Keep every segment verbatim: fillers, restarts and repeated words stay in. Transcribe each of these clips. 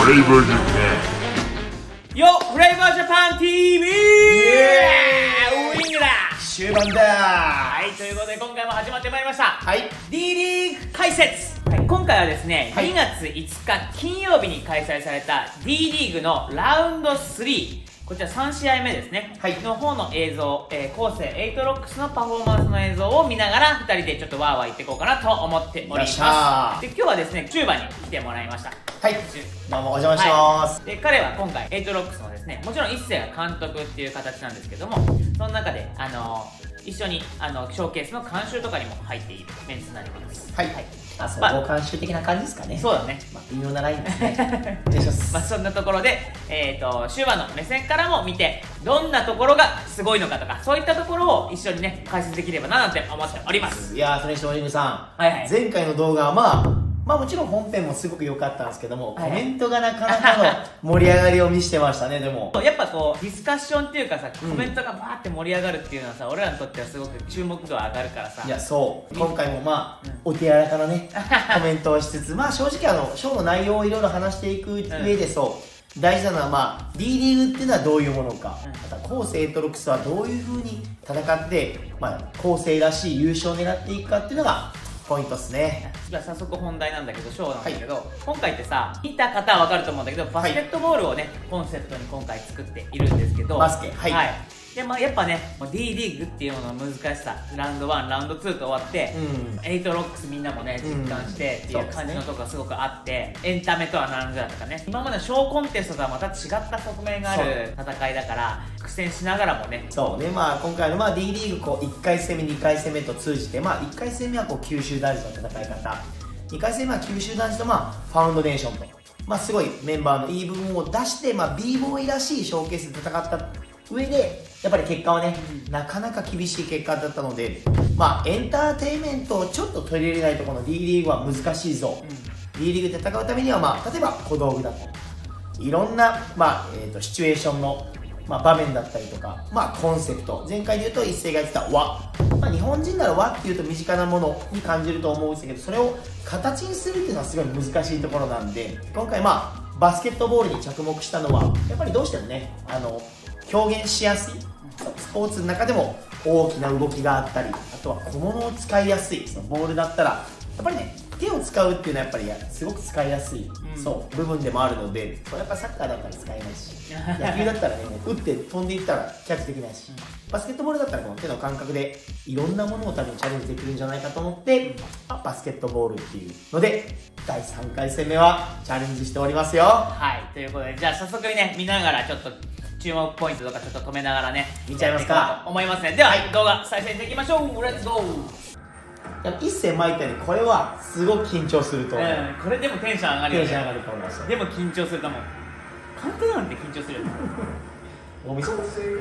レイバージャパンよフレイバージャパン ティーブイ ウィングだ終盤だはい、ということで今回も始まってまいりました。 はい D リーグ解説、はい、今回はですね、はい、にがついつか金曜日に開催された D リーグのラウンドスリー、こちらさんしあいめですね、はい、の方の映像、えー、後世エイトロックスのパフォーマンスの映像を見ながらふたりでちょっとワーワー言っていこうかなと思っております。で、今日はですね、チューバに来てもらいました。 はい、どうもお邪魔します、 はい、で彼は今回エイトロックスのですね、もちろん一世が監督っていう形なんですけども、その中であのー、一緒にあのショーケースの監修とかにも入っているメンツになります。 はい、はい、あ、総合監修的な感じですかね。 そうだね、 まあ、微妙なラインですね。お願いします。 まあそんなところで、えーと、シューバの目線からも見て、どんなところがすごいのかとか、そういったところを一緒にね、解説できればななんて思っております。 いやー、それにしても、おじみさん、 はいはい、 前回の動画はまあ、まあもちろん本編もすごく良かったんですけども、はいはい、コメントがなかなかの盛り上がりを見せてましたね。でもやっぱこうディスカッションっていうかさ、コメントがバーって盛り上がるっていうのはさ、俺らにとってはすごく注目度上がるからさ。 いや、そう今回もまあ、うん、お手柔らかなねコメントをしつつ、まあ正直あのショーの内容をいろいろ話していく上で、そう、うん、大事なのはまあ D リーグっていうのはどういうものか、うん、また後世エイトロックスはどういう風に戦って、まあ、後世らしい優勝を狙っていくかっていうのがポイントっすね。 じゃあ早速本題なんだけど、ショーなんだけど、はい、今回ってさ、見た方は分かると思うんだけど、バスケットボールをね、コンセプトに今回作っているんですけど、 バスケ、はい、はい、 で、まあ、やっぱね D リーグっていうのの難しさ、ラウンドワンラウンドツーと終わって、うん、エイトロックスみんなもね実感してっていう感じのとこがすごくあって、うん、エンタメとは何ぞやとかね、今までのショーコンテストとはまた違った側面がある戦いだから、苦戦しながらもね、 そうね、まあ今回のまあ D リーグこういっかい戦目にかい戦目と通じて、まあいっかい戦目はこう九州男児の戦い方、にかい戦目は九州男児とまあファウンドネーションと、まあすごいメンバーのいい部分を出して、まあ B ボーイらしいショーケースで戦った上で、やっぱり結果はね、うん、なかなか厳しい結果だったので、まあエンターテインメントをちょっと取り入れないとこの D リーグは難しいぞ、うん、D リーグで戦うためには、まあ例えば小道具だったりいろんな、まあえー、とシチュエーションの、まあ、場面だったりとか、まあコンセプト、前回で言うと一斉が言ってた和、まあ、日本人なら和っていうと身近なものに感じると思うんですけど、それを形にするっていうのはすごい難しいところなんで、今回まあバスケットボールに着目したのはやっぱりどうしてもね、あの表現しやすい、スポーツの中でも大きな動きがあったり、あとは小物を使いやすい、そのボールだったらやっぱりね手を使うっていうのはやっぱりすごく使いやすい、うん、そう部分でもあるので、それやっぱサッカーだったら使えないし、野球だったらね打って飛んでいったらキャッチできないし、うん、バスケットボールだったらこの手の感覚でいろんなものを多分チャレンジできるんじゃないかと思って、まあ、バスケットボールっていうのでだいさんかい戦目はチャレンジしておりますよ。 はい、ということでじゃあ早速ね見ながらちょっと注目ポイントとかちょっと止めながらね見ちゃいますかと思いますね。では、はい、動画再生していきましょう。レッツゴー。 一戦巻いたようにこれはすごく緊張すると思う、うん、 これでもテンション上がるよね。 テンション上がると思いますよ。 でも緊張すると思う。監督なんて緊張するよね。 おみそ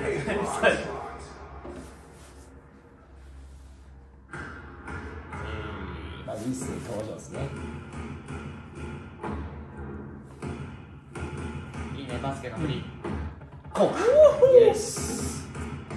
まず一戦登場ですね。 いいね、バスケのフリー、 こうイエス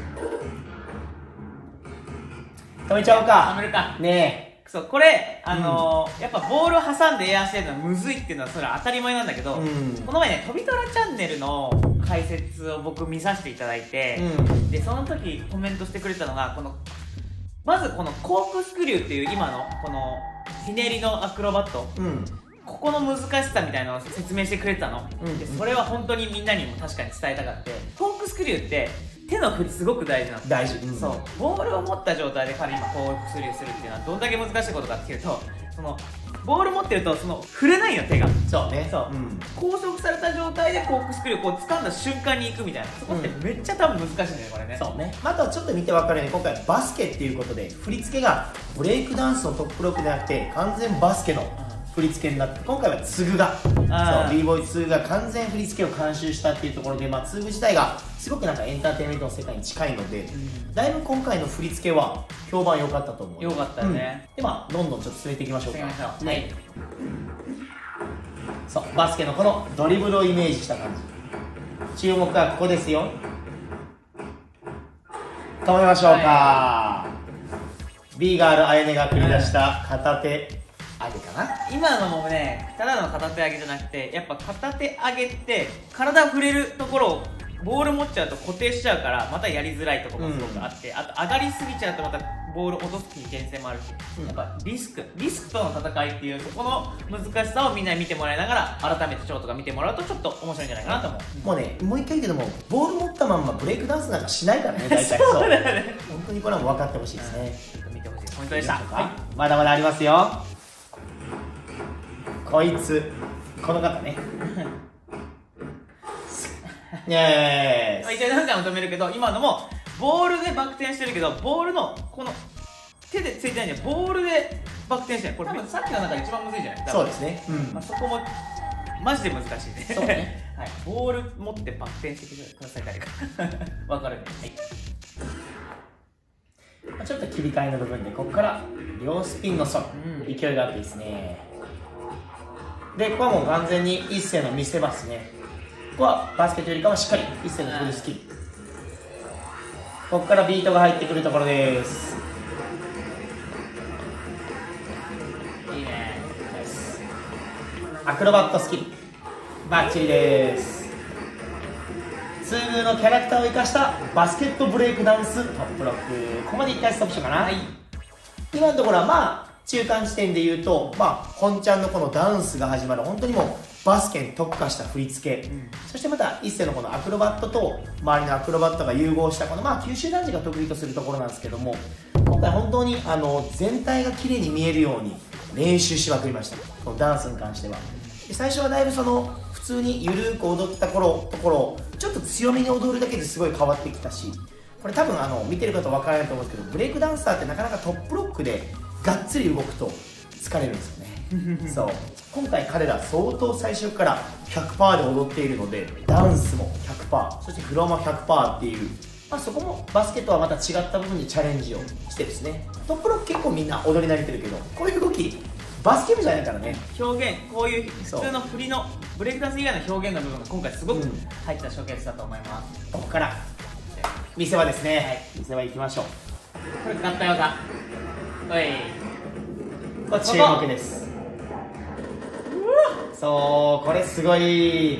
止めちゃおうか。 止めるかねえ。そう、これあのーうん、やっぱボールを挟んでエアしてるのはむずいっていうのはそれは当たり前なんだけど、うん、この前ね飛びトラチャンネルの解説を僕見させていただいて、うん、でその時コメントしてくれたのが、このまずこのコークスクリューっていう今のこのひねりのアクロバット、うん、ここの難しさみたいなのを説明してくれてたの、うん、でそれは本当にみんなにも確かに伝えたかって、コークスクリューって手の振りすごく大事なの。 大事、うん、 そう、ボールを持った状態で彼今コークスクリューするっていうのはどんだけ難しいことかっていうと、そのボール持ってるとその振れないの、手が。 そうね、 そう、うん、拘束された状態でコークスクリューをこう掴んだ瞬間に行くみたいな、そこってめっちゃ多分難しいんだよこれね。 そうね、あとはちょっと見て分かるように今回バスケっていうことで振り付けがブレイクダンスのトップロックではなくて完全バスケの振り付けになって、今回はツグが、そう B ボーイツグが完全振り付けを監修したっていうところで、まあ、ツグ自体がすごくなんかエンターテインメントの世界に近いので、うん、だいぶ今回の振り付けは評判良かったと思う。 良かったよね、 うん、でまあどんどんちょっと進めていきましょうか。 はい、 はい、そうバスケのこのドリブルをイメージした感じ、注目はここですよ。止めましょうか、はい、ビーガールあやねが繰り出した片手上げかな。 今のもね、ただの片手上げじゃなくて、やっぱ片手上げって体触れるところをボール持っちゃうと固定しちゃうから、またやりづらいところがすごくあって、うん、あと上がりすぎちゃうとまたボール落とす危険性もあるし、うん、やっぱリスクリスクとの戦いっていうそこの難しさをみんなに見てもらいながら、改めてショートが見てもらうとちょっと面白いんじゃないかなと思う。 もうね、もう一回言うけども、ボール持ったまんまブレイクダンスなんかしないからね、大体。そうだよね。本当にこれはもう分かってほしいですね。 ちょっと見てほしいポイントでした。はい、 まだまだありますよ。こいつ、この方ね。イエーイ。 一応何回も止めるけど、今のもボールでバク転してるけど、ボールのこの手でついてないんで、ボールでバク転してる。これ多分さっきの中で一番むずいじゃないですか。 そうですね。うん、 まあ、そこもマジで難しいね。 そうね。 はい。ボール持ってバク転してください、誰か。わかるね。 はい。ちょっと切り替えの部分で、ここから両スピンのソロ、うん、勢いがあっていいですね。で、ここはもう完全に一世の見せ場ですね。ここはバスケットよりかはしっかり一世のフルスキル。ここからビートが入ってくるところです。 いいね。 アクロバットスキルバッチリです。通遇のキャラクターを生かしたバスケットブレイクダンストップロック。ここまでいっかいストップしようかな。はい、今のところはまあ中間地点で言うと、まあ本ちゃんのこのダンスが始まる本当にもうバスケに特化した振り付け、うん、そしてまた一世のこのアクロバットと周りのアクロバットが融合したこのまあ九州男児が得意とするところなんですけども、今回本当にあの全体が綺麗に見えるように練習しまくりました、このダンスに関しては。で最初はだいぶその普通にゆるーく踊った頃ところをちょっと強めに踊るだけですごい変わってきたし、これ多分あの見てる方分からないと思うんですけど、ブレイクダンサーってなかなかトップロックでがっつり動くと疲れるんですよね。そう今回彼ら相当最初から ひゃくパーセント で踊っているので、ダンスも ひゃくパーセント、 そしてフロアも ひゃくパーセント っていう、まあ、そこもバスケとはまた違った部分にチャレンジをしてですね。トップロック結構みんな踊り慣れてるけど、こういう動きバスケ部じゃないからね。 表現、こういう普通の振りのブレイクダンス以外の表現の部分が今回すごく入ったショーケースだと思います、 うん、ここから見せ場ですね、はい、見せ場いきましょう。 これ使ったようだ。おい、 これ注目です。そう、これすごい。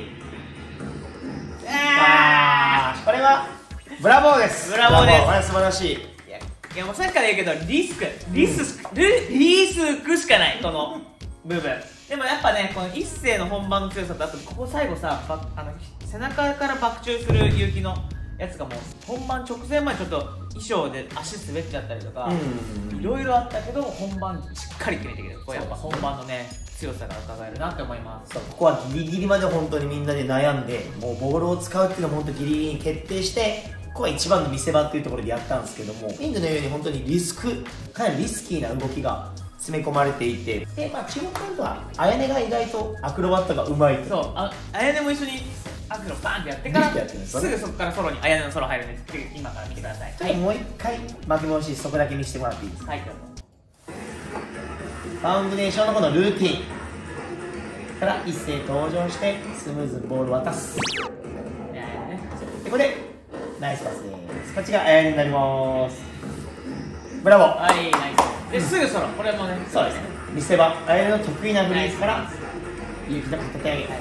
あー、これはブラボーです。 ブラボーです。 これは素晴らしい。 いや、いやもうさっきから言うけどリスクリスク、うん、リスクしかないこの部分。でもやっぱね、この一世の本番の強さと、あとここ最後さ、バあの背中から爆中する結城のやつがもう本番直前までちょっと衣装で足滑っちゃったりとかいろいろあったけど、本番しっかり決めてくれる。これやっぱ本番のね強さが伺えるなって思います。 そう、ここはギリギリまで本当にみんなで悩んで、もうボールを使うっていうのも本当ギリギリに決定して、ここが一番の見せ場っていうところでやったんですけども、インドのように本当にリスク、かなりリスキーな動きが詰め込まれていて、で、まあ、注目ポイントはあやねが意外とアクロバットがうまいと。 そう、あやねも一緒にアクロバーンってやってからすぐそこからソロにあやねのソロ入るんです。今から見てください。 はい、もう一回巻き戻しそこだけ見せてもらっていいですか。 はい、どうぞ。 ファウンデーションのこのルーティンから一斉登場してスムーズにボールを渡す。でここでナイスパスです。こっちがあやねになります。ブラボー。 はい、ナイスで、すぐソロ。これもね、 そうですね、見せ場あやねの得意なフリーズからゆうきの片手上げ、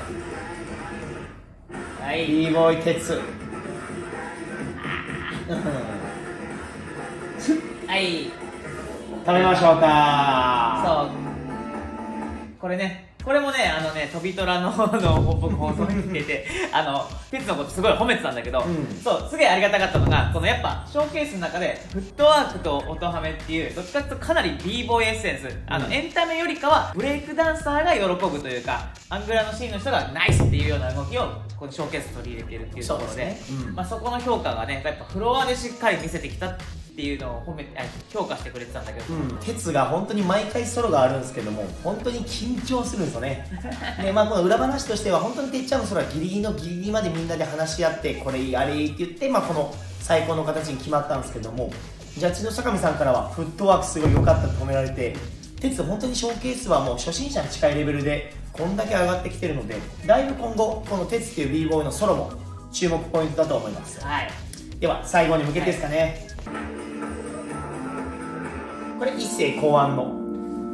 はい、b ボーイ鉄はい、 食べましょうか。 そう、これね、これもね、あのね、飛び虎のの僕放送に見てて、あの鉄のことすごい褒めてたんだけど、うん、そうすげえありがたかったのが、このやっぱショーケースの中でフットワークと音ハメっていう、どっちかっていうとかなり b ボーイエッセンス、あの、うん、エンタメよりかはブレイクダンサーが喜ぶというか、アングラのシーンの人がナイスっていうような動きをこのショーケース取り入れているっていうところ で, で、ね、うん、まあ、そこの評価がね、やっぱフロアでしっかり見せてきたっていうのを褒めて評価してくれてたんだけど、うん、 鉄が本当に毎回ソロがあるんですけども、本当に緊張するんですよね。で、まあ、この裏話としては本当にてっちゃんのソロはギリギリのギリギリまでみんなで話し合って、これいいあれいいって言って、まあ、この最高の形に決まったんですけども、ジャッジの坂見さんからはフットワークすごい良かったと褒められて、鉄本当にショーケースはもう初心者に近いレベルでこんだけ上がってきてるので、だいぶ今後この鉄っていう b ボーイのソロも注目ポイントだと思います、はい、では最後に向けてですかね、はい、これ一世考案の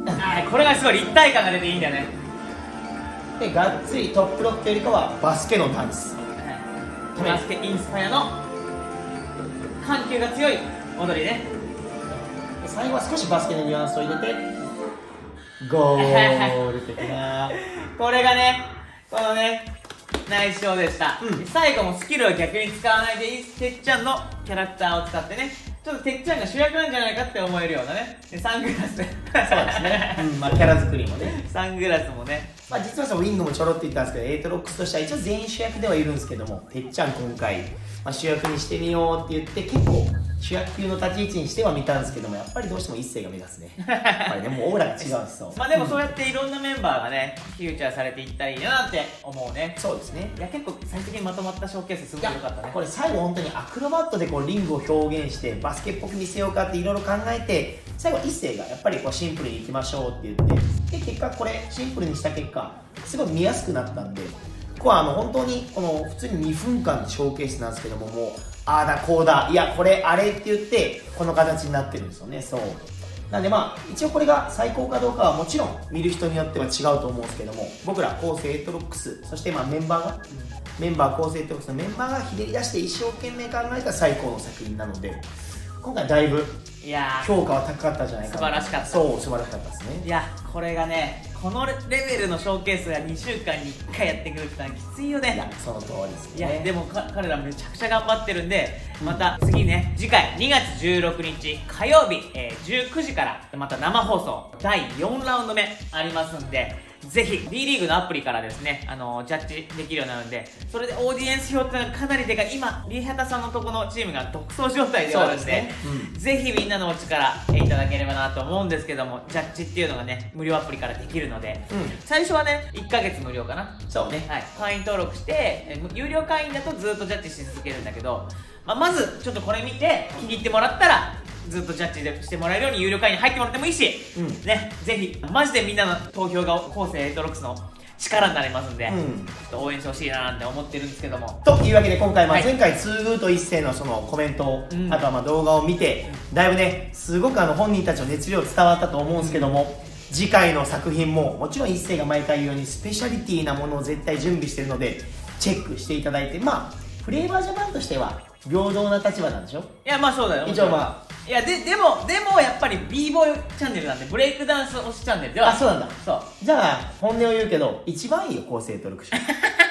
あこれがすごい立体感が出ていいんだよね。 でがっつりトップロックよりかはバスケのダンス、 バスケインスパイアの緩急が強い踊りね。 最後は少しバスケのニュアンスを入れてゴール的なこれがね、このね内緒でした、うん、最後もスキルを逆に使わないでてっちゃんのキャラクターを使ってね、ちょっとてっちゃんが主役なんじゃないかって思えるようなね、でサングラスでそうですね、うんまあ、キャラ作りもねサングラスもね、 まあ、実はそのウィングもちょろっと言ったんですけどエイトロックスとしては一応全員主役ではいるんですけども、てっちゃん今回、まあ、主役にしてみようって言って結構主役級の立ち位置にしては見たんですけども、やっぱりどうしても一世が目立つねやっぱりねもうオーラが違うんですよまあでもそうやっていろんなメンバーがねフューチャーされていったらいいなって思うね。 そうですね。 いや結構最終的にまとまったショーケースすごい良かったね。 これ最後本当にアクロバットでこうリングを表現してバスケっぽく見せようかっていろいろ考えて、最後一世がやっぱりこうシンプルにいきましょうって言って、で結果これシンプルにした結果すごい見やすくなったんで、ここはあの本当にこの普通ににふんかんのショーケースなんですけども、もうああだこうだいやこれあれって言ってこの形になってるんですよね。そうなんでまあ一応これが最高かどうかはもちろん見る人によっては違うと思うんですけども、僕ら構成エイトロックスそしてまあメンバーが、うん、メンバー構成エイトロックスのメンバーがひねり出して一生懸命考えた最高の作品なので、今回だいぶいや評価は高かったんじゃないかな。 素晴らしかった。 そう素晴らしかったですね。 いやこれがねこのレベルのショーケースがにしゅうかんにいっかいやってくるってのはきついよね。 いやその通りですね。 いやでも彼らめちゃくちゃ頑張ってるんで、また次ね次回にがつじゅうろくにち火曜日、えー、じゅうくじからまた生放送だいよんラウンド目ありますんで、ぜひ D リーグのアプリからですね、あのー、ジャッジできるようになるんで、それでオーディエンス表ってのがかなりでかい。今リハタさんのとこのチームが独走状態ではあるんで、ねうん、ぜひみんなのお力いただければなと思うんですけども、ジャッジっていうのがね無料アプリからできるので、うん、最初はねいっかげつ無料かな。 そうね、 はい、会員登録して有料会員だとずっとジャッジし続けるんだけど、まあ、まずちょっとこれ見て気に入ってもらったらずっとジャッジでしてもらえるように有料会員に入ってもらってもいいし、うん、ね、ぜひマジでみんなの投票が後世エイトロックスの力になりますんで、うん、ちょっと応援してほしいななんて思ってるんですけども。 というわけで今回、まあ、前回ツーグーと一世のそのコメントを、うん、あとはまあ動画を見てだいぶねすごくあの本人たちの熱量伝わったと思うんですけども、うん、次回の作品ももちろん一世が毎回言うようにスペシャリティなものを絶対準備してるのでチェックしていただいて、まあフレーバージャパンとしては平等な立場なんでしょ。 いやまあそうだよ。 一応まあいやででもでもやっぱり b ボーイチャンネルなんでブレイクダンス推しチャンネルでは。 あそうなんだ。そうじゃあ本音を言うけど一番いいよ構成登録者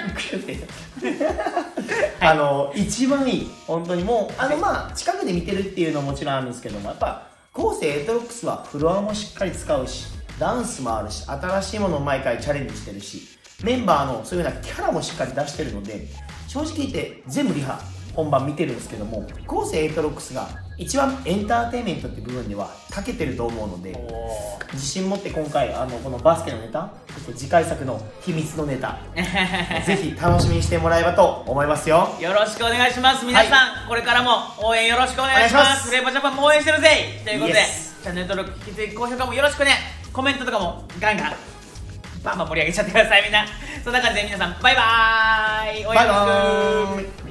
あの一番いい本当にもうあのまあ近くで見てるっていうのももちろんあるんですけども、やっぱ構成エイトロックスはフロアもしっかり使うしダンスもあるし新しいものを毎回チャレンジしてるしメンバーのそういうようなキャラもしっかり出してるので、正直言って全部リハ本番見てるんですけども、構成エイトロックスが一番エンターテインメントって部分では長けてると思うので、自信持って今回あのこのバスケのネタそして次回作の秘密のネタぜひ楽しみにしてもらえばと思いますよ。 よろしくお願いします皆さん、はい、これからも応援よろしくお願いします。フレーバージャパンも応援してるぜということで、チャンネル登録引き続き高評価もよろしくね。コメントとかもガンガンバンバン盛り上げちゃってくださいみんな。そんな感じで皆さんバイバーイ。 バイバーイ。